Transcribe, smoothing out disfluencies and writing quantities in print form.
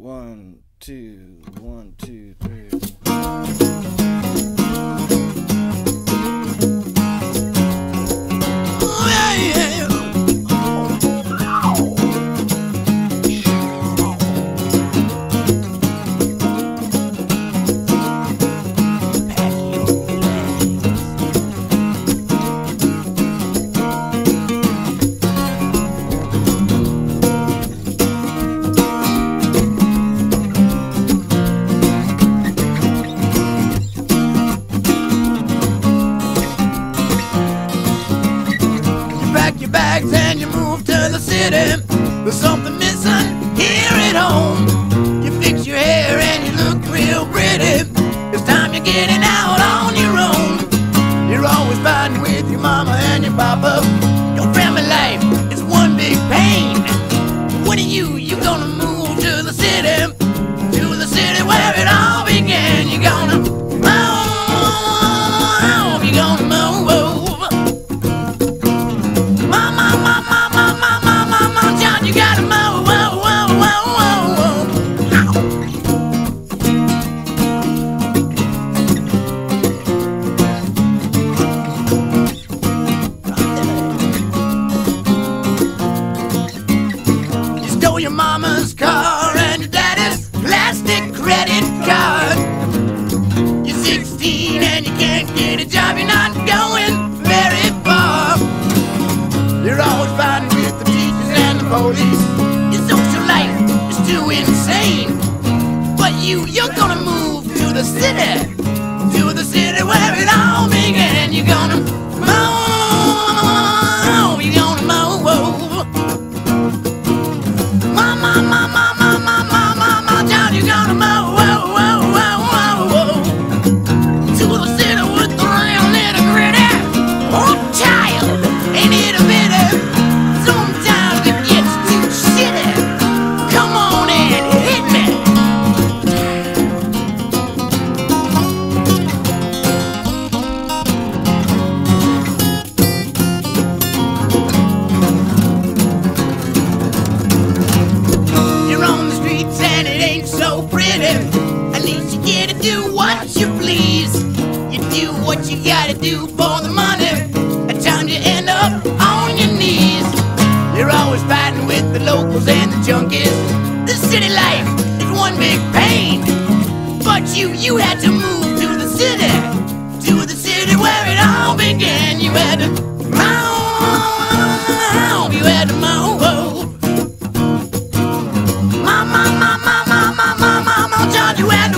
1, 2, 1, 2, 3. Bags and you move to the city. There's something missing here at home. You fix your hair and you look real pretty. It's time you're getting out on your own. You're always fighting with your mama and your papa. Your family life is one big pain. When are you gonna move to the city? To the city where it all began. You're gonna move. You're gonna move. You gotta move, whoa, whoa, whoa, whoa, whoa. You stole your mama's car and your daddy's plastic credit card. You're 16 and you can't get a job, you're not going very far. You're always fighting with the teachers and the police. Your social life is too insane. But you're gonna move to the city. To the city where it all began. You're gonna move. You're gonna move. Mama, mama, mama, mama, mama, child, you're gonna move. To the city with the real nitty gritty. Oh, child, ain't it a pity? Sometimes it gets too shitty. Come on and hit me. You're on the streets and it ain't so pretty. At least you get to do what you please. You do what you gotta do for the money. At times you end up on your knees. You're always fighting with the locals and the junkies. The city life is one big pain. But you had to move to the city. To the city where it all began. You had to move. You had to move. Mama, mama, mama, mama, mama, George, you had